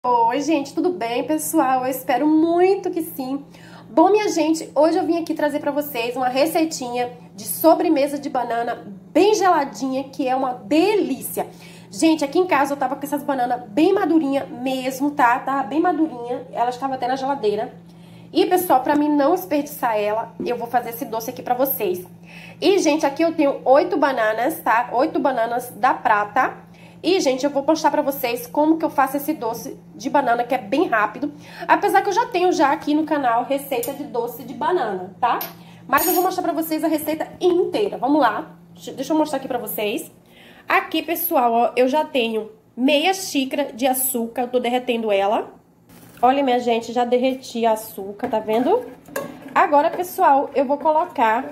Oi, gente, tudo bem, pessoal? Eu espero muito que sim. Bom, minha gente, hoje eu vim aqui trazer pra vocês uma receitinha de sobremesa de banana bem geladinha, que é uma delícia. Gente, aqui em casa eu tava com essas bananas bem madurinha mesmo, tá? Tava bem madurinha, elas estavam até na geladeira. E, pessoal, pra mim não desperdiçar ela, eu vou fazer esse doce aqui pra vocês. E, gente, aqui eu tenho 8 bananas, tá? 8 bananas da Prata. E, gente, eu vou mostrar pra vocês como que eu faço esse doce de banana, que é bem rápido. Apesar que eu já tenho aqui no canal receita de doce de banana, tá? Mas eu vou mostrar pra vocês a receita inteira. Vamos lá. Deixa eu mostrar aqui pra vocês. Aqui, pessoal, ó, eu já tenho meia xícara de açúcar. Eu tô derretendo ela. Olha, minha gente, já derreti a açúcar, tá vendo? Agora, pessoal, eu vou colocar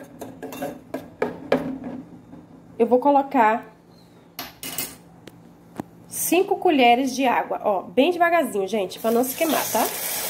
5 colheres de água, ó, bem devagarzinho, gente, pra não se queimar, tá?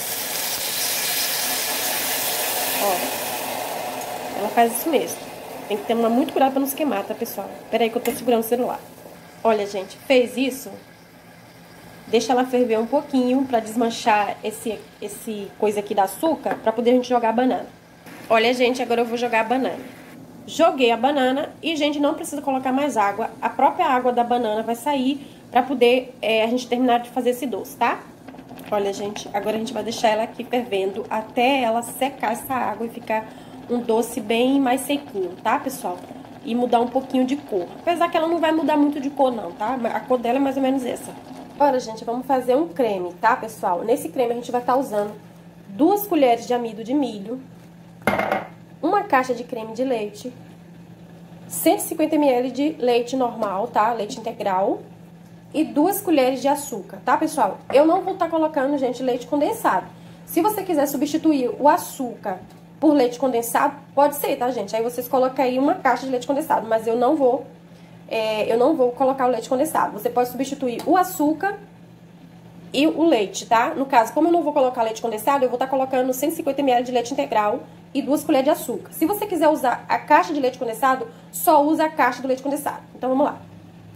Ó, ela faz isso mesmo. Tem que ter muito cuidado pra não se queimar, tá, pessoal? Pera aí que eu tô segurando o celular. Olha, gente, fez isso? Deixa ela ferver um pouquinho pra desmanchar esse coisa aqui da açúcar, pra poder a gente jogar a banana. Olha, gente, agora eu vou jogar a banana. Joguei a banana e, gente, não precisa colocar mais água. A própria água da banana vai sair pra poder a gente terminar de fazer esse doce, tá? Olha, gente, agora a gente vai deixar ela aqui fervendo até ela secar essa água e ficar um doce bem mais sequinho, tá, pessoal? E mudar um pouquinho de cor. Apesar que ela não vai mudar muito de cor, não, tá? A cor dela é mais ou menos essa. Agora, gente, vamos fazer um creme, tá, pessoal? Nesse creme a gente vai estar usando 2 colheres de amido de milho, uma caixa de creme de leite, 150 ml de leite normal, tá? Leite integral. E 2 colheres de açúcar, tá, pessoal? Eu não vou estar colocando, gente, leite condensado. Se você quiser substituir o açúcar por leite condensado, pode ser, tá, gente? Aí vocês colocam aí uma caixa de leite condensado, mas eu não vou colocar o leite condensado. Você pode substituir o açúcar e o leite, tá? No caso, como eu não vou colocar leite condensado, eu vou estar colocando 150 ml de leite integral e 2 colheres de açúcar. Se você quiser usar a caixa de leite condensado, só usa a caixa do leite condensado. Então, vamos lá.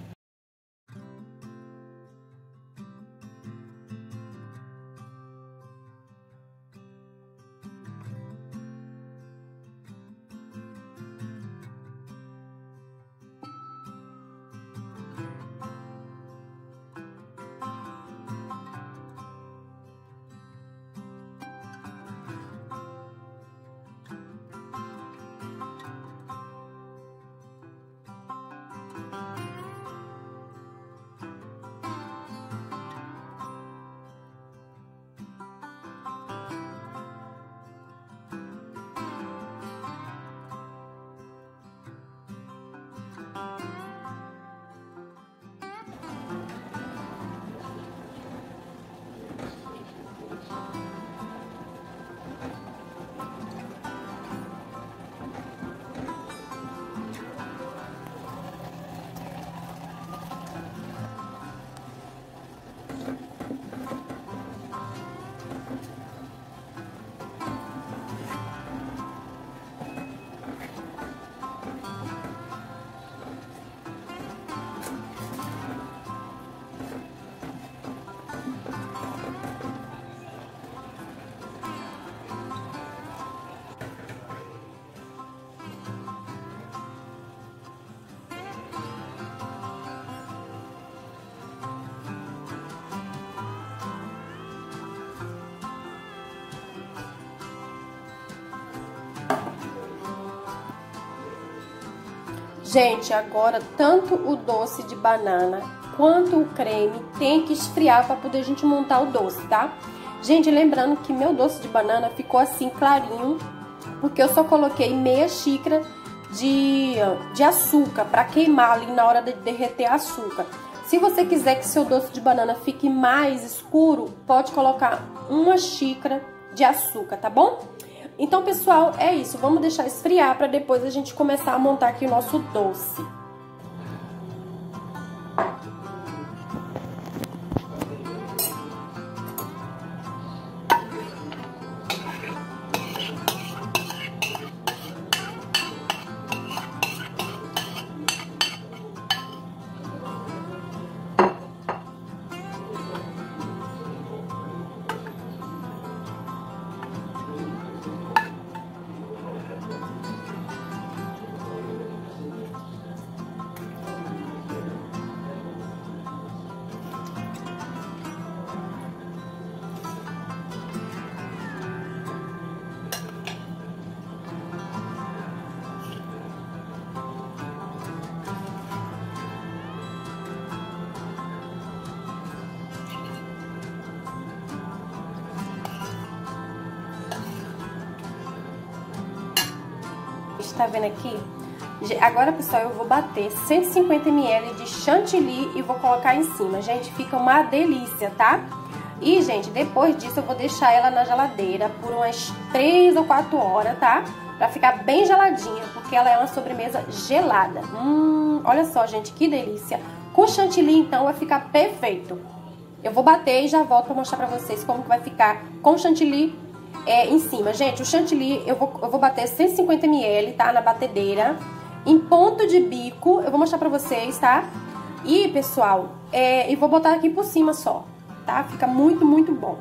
Gente, agora tanto o doce de banana quanto o creme tem que esfriar para poder a gente montar o doce, tá? Gente, lembrando que meu doce de banana ficou assim clarinho, porque eu só coloquei meia xícara de açúcar para queimar ali na hora de derreter açúcar. Se você quiser que seu doce de banana fique mais escuro, pode colocar uma xícara de açúcar, tá bom? Então, pessoal, é isso. Vamos deixar esfriar para depois a gente começar a montar aqui o nosso doce. tá vendo aqui? Agora, pessoal, eu vou bater 150 ml de chantilly e vou colocar em cima. Gente, fica uma delícia, tá? E, gente, depois disso eu vou deixar ela na geladeira por umas 3 ou 4 horas, tá? Pra ficar bem geladinha, porque ela é uma sobremesa gelada. Olha só, gente, que delícia. Com chantilly, então, vai ficar perfeito. Eu vou bater e já volto pra mostrar pra vocês como que vai ficar com chantilly em cima. Gente, o chantilly eu vou bater 150 ml, tá? Na batedeira. Em ponto de bico, eu vou mostrar pra vocês, tá? E, pessoal, eu vou botar aqui por cima só, tá? Fica muito, muito bom.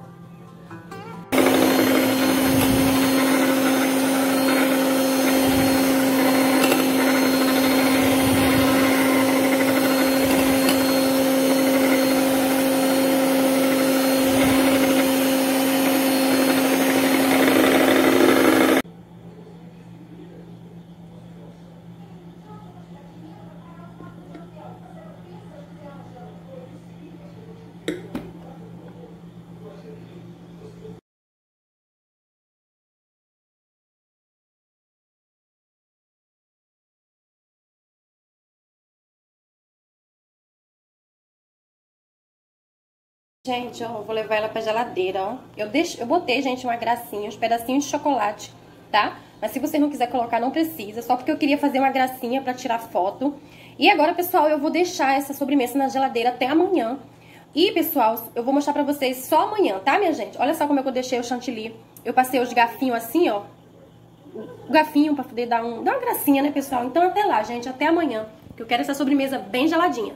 Gente, ó, eu vou levar ela pra geladeira, ó. Eu botei, gente, uma gracinha, uns pedacinhos de chocolate, tá? Mas se você não quiser colocar, não precisa. Só porque eu queria fazer uma gracinha pra tirar foto. E agora, pessoal, eu vou deixar essa sobremesa na geladeira até amanhã. E, pessoal, eu vou mostrar pra vocês só amanhã, tá, minha gente? Olha só como é que eu deixei o chantilly. Eu passei os gafinhos assim, ó. O gafinho pra poder dar uma gracinha, né, pessoal? Então, até lá, gente. Até amanhã. Que eu quero essa sobremesa bem geladinha.